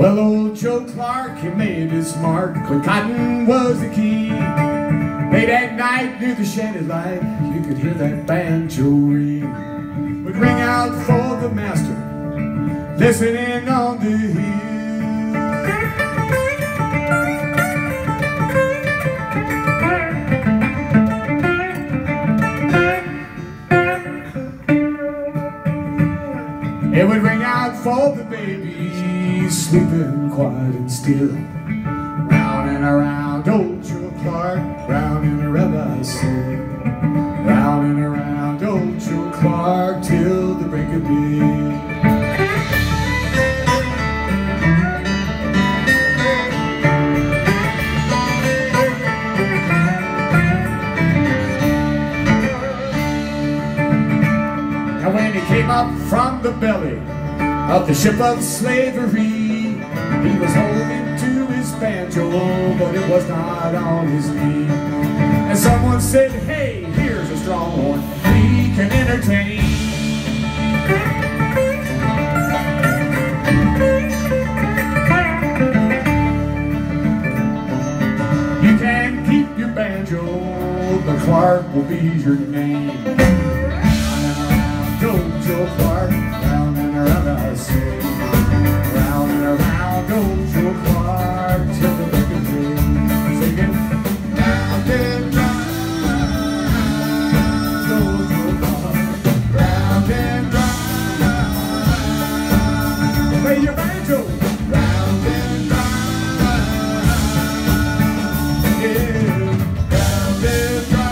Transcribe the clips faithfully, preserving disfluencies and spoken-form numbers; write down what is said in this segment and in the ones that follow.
Well, old Joe Clark, he made his mark when cotton was the key. Late at night near the shanty light, you could hear that banjo ring. Would ring out for the master, listening on the hill. It would ring out for the baby, sleeping quiet and still. Round and around old Joe Clark, round and around I say. Round and around old Joe Clark till the break of day. And when he came up from the belly of the ship of slavery, he was holding to his banjo, but it was not on his knee. And someone said, hey, here's a strong horn, we can entertain. You can keep your banjo, but Clark will be your name. Old Joe Clark, round and around I say. Round and around old Joe Clark till the break of day. Singing, round and round old Joe Clark, round and round. Play your banjo, round and round, yeah, round and round.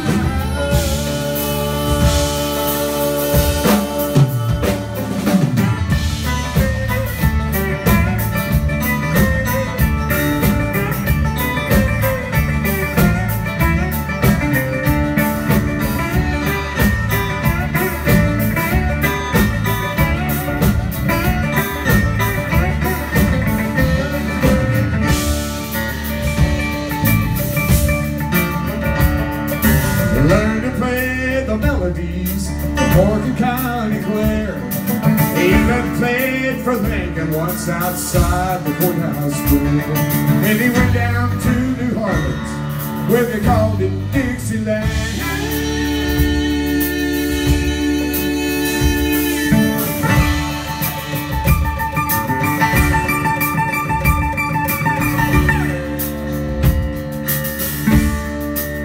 Learn to play the melodies of Morgan County Clare. He even played for Lincoln once outside the courthouse square. And he went down to New Orleans where they called it Dixieland.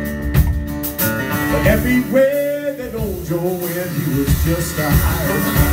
Everywhere that old Joe went, he was just a hired man.